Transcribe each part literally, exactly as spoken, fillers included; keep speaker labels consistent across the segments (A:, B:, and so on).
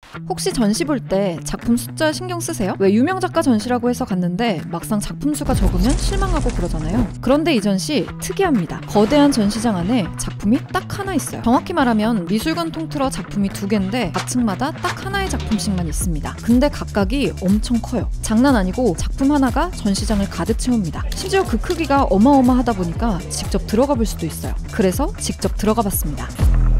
A: 혹시 전시 볼 때 작품 숫자 신경 쓰세요? 왜 유명 작가 전시라고 해서 갔는데 막상 작품 수가 적으면 실망하고 그러잖아요. 그런데 이 전시 특이합니다. 거대한 전시장 안에 작품이 딱 하나 있어요. 정확히 말하면 미술관 통틀어 작품이 두 개인데 각 층마다 딱 하나의 작품씩만 있습니다. 근데 각각이 엄청 커요. 장난 아니고 작품 하나가 전시장을 가득 채웁니다. 심지어 그 크기가 어마어마하다 보니까 직접 들어가 볼 수도 있어요. 그래서 직접 들어가 봤습니다.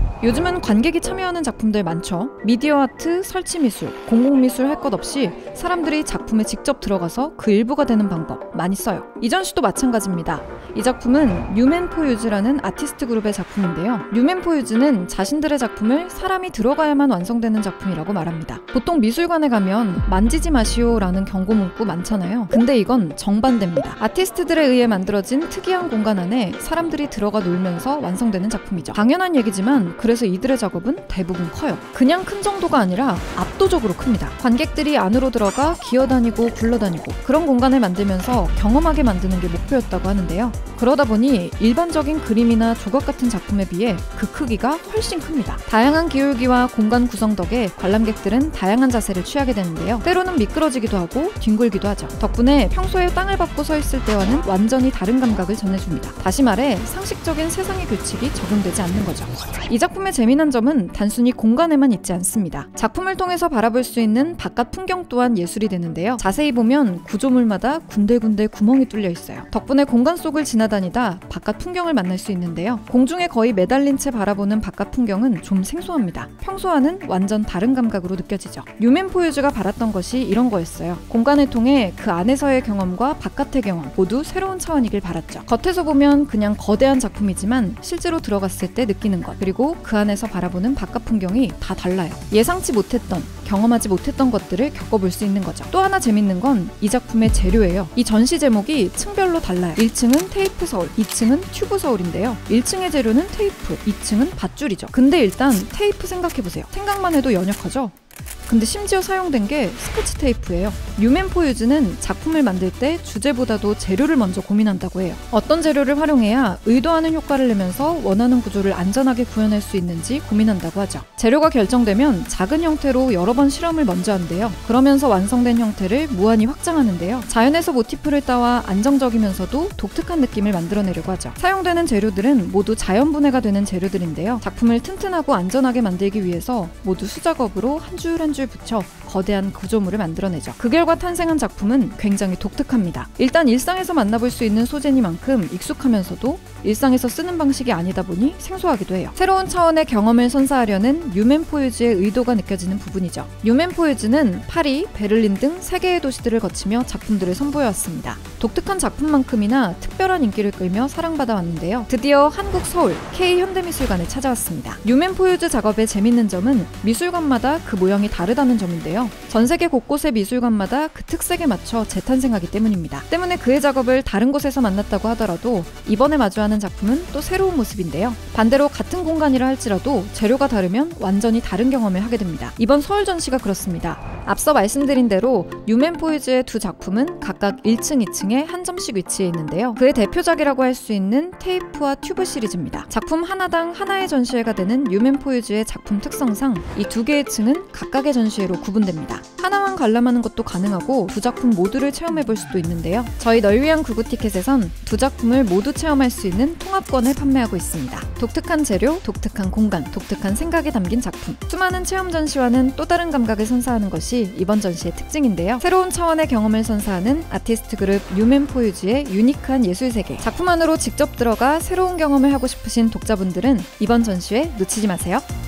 A: 요즘은 관객이 참여하는 작품들 많죠. 미디어 아트, 설치미술, 공공미술 할 것 없이 사람들이 작품에 직접 들어가서 그 일부가 되는 방법 많이 써요. 이 전시도 마찬가지입니다. 이 작품은 뉴맨포유즈라는 아티스트 그룹의 작품인데요. 뉴맨포유즈는 자신들의 작품을 사람이 들어가야만 완성되는 작품이라고 말합니다. 보통 미술관에 가면 만지지 마시오 라는 경고 문구 많잖아요. 근데 이건 정반대입니다. 아티스트들에 의해 만들어진 특이한 공간 안에 사람들이 들어가 놀면서 완성되는 작품이죠. 당연한 얘기지만 그래서 이들의 작업은 대부분 커요. 그냥 큰 정도가 아니라 압도적으로 큽니다. 관객들이 안으로 들어가 기어다니고 굴러다니고 그런 공간을 만들면서 경험하게 만드는 게 목표였다고 하는데요. 그러다 보니 일반적인 그림이나 조각 같은 작품에 비해 그 크기가 훨씬 큽니다. 다양한 기울기와 공간 구성 덕에 관람객들은 다양한 자세를 취하게 되는데요. 때로는 미끄러지기도 하고 뒹굴기도 하죠. 덕분에 평소에 땅을 밟고 서 있을 때와는 완전히 다른 감각을 전해줍니다. 다시 말해 상식적인 세상의 규칙이 적용되지 않는 거죠. 이 작품의 재미난 점은 단순히 공간에만 있지 않습니다. 작품을 통해서 바라볼 수 있는 바깥 풍경 또한 예술이 되는데요. 자세히 보면 구조물마다 군데군데 구멍이 뚫려 있어요. 덕분에 공간 속을 지나다니다 바깥 풍경을 만날 수 있는데요. 공중에 거의 매달린 채 바라보는 바깥 풍경은 좀 생소합니다. 평소와는 완전 다른 감각으로 느껴지죠. 뉴맨포유즈가 바랐던 것이 이런 거였어요. 공간을 통해 그 안에서의 경험과 바깥의 경험 모두 새로운 차원이길 바랐죠. 겉에서 보면 그냥 거대한 작품이지만 실제로 들어갔을 때 느끼는 것, 그리고 그 안에서 바라보는 바깥 풍경이 다 달라요. 예상치 못했던, 경험하지 못했던 것들을 겪어볼 수 있는 거죠. 또 하나 재밌는 건 이 작품의 재료예요. 이 전시 제목이 층별로 달라요. 일 층은 테이프 서울, 이 층은 튜브 서울인데요. 일 층의 재료는 테이프, 이 층은 밧줄이죠. 근데 일단 테이프 생각해보세요. 생각만 해도 연약하죠? 근데 심지어 사용된 게 스코치 테이프예요. 뉴맨포유즈는 작품을 만들 때 주제보다도 재료를 먼저 고민한다고 해요. 어떤 재료를 활용해야 의도하는 효과를 내면서 원하는 구조를 안전하게 구현할 수 있는지 고민한다고 하죠. 재료가 결정되면 작은 형태로 여러 번 실험을 먼저 한대요. 그러면서 완성된 형태를 무한히 확장하는데요. 자연에서 모티프를 따와 안정적이면서도 독특한 느낌을 만들어내려고 하죠. 사용되는 재료들은 모두 자연분해가 되는 재료들인데요. 작품을 튼튼하고 안전하게 만들기 위해서 모두 수작업으로 한 줄 한 줄 붙여 거대한 구조물을 만들어내죠. 그 결과 탄생한 작품은 굉장히 독특합니다. 일단 일상에서 만나볼 수 있는 소재니만큼 익숙하면서도 일상에서 쓰는 방식이 아니다 보니 생소하기도 해요. 새로운 차원의 경험을 선사하려는 뉴맨포유즈의 의도가 느껴지는 부분이죠. 뉴맨포유즈는 파리, 베를린 등 세 개의 도시들을 거치며 작품들을 선보여왔습니다. 독특한 작품만큼이나 특별한 인기를 끌며 사랑받아 왔는데요. 드디어 한국 서울 K현대미술관에 찾아왔습니다. 뉴맨포유즈 작업의 재밌는 점은 미술관마다 그 모양이 다르다는 점인데요. 전 세계 곳곳의 미술관마다 그 특색에 맞춰 재탄생하기 때문입니다. 때문에 그의 작업을 다른 곳에서 만났다고 하더라도 이번에 마주하는 작품은 또 새로운 모습인데요. 반대로 같은 공간이라 할지라도 재료가 다르면 완전히 다른 경험을 하게 됩니다. 이번 서울 전시가 그렇습니다. 앞서 말씀드린 대로 뉴맨포유즈의 두 작품은 각각 일 층, 이 층에 한 점씩 위치해 있는데요. 그의 대표작이라고 할 수 있는 테이프와 튜브 시리즈입니다. 작품 하나당 하나의 전시회가 되는 뉴맨포유즈의 작품 특성상 이 두 개의 층은 각각의 전시회로 구분됩니다. 하나만 관람하는 것도 가능하고 두 작품 모두를 체험해볼 수도 있는데요. 저희 널 위한 구구티켓에선 두 작품을 모두 체험할 수 있는 통합권을 판매하고 있습니다. 독특한 재료, 독특한 공간, 독특한 생각이 담긴 작품. 수많은 체험 전시와는 또 다른 감각을 선사하는 것이 이번 전시의 특징인데요. 새로운 차원의 경험을 선사하는 아티스트 그룹 뉴맨포유즈의 유니크한 예술세계. 작품 안으로 직접 들어가 새로운 경험을 하고 싶으신 독자분들은 이번 전시회 놓치지 마세요.